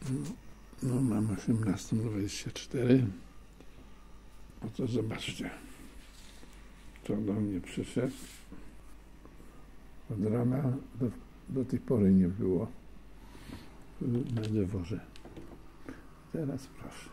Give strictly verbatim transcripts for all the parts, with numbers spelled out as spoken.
No, mam osiemnasta dwadzieścia cztery. No to zobaczcie, co do mnie przyszedł. Od rana do, do tej pory nie było na dworze. Teraz proszę.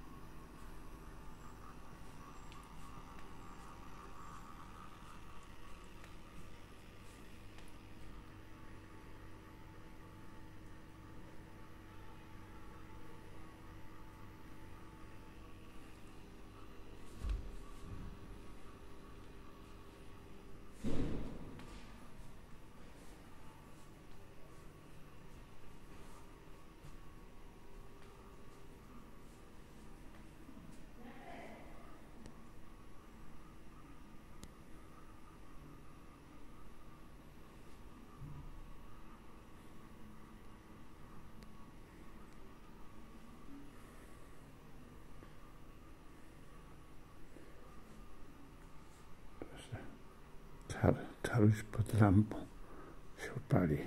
Kar, karuś pod lampą się opali.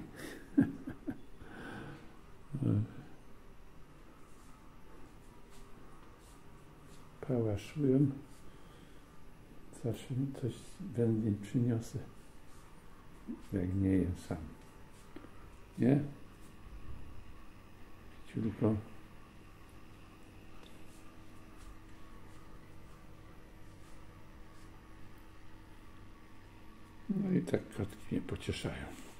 Pałaszują. Zawsze coś wędlin przyniosę, jak nie jem sam. Nie? Tylko no i tak kotki mnie pocieszają.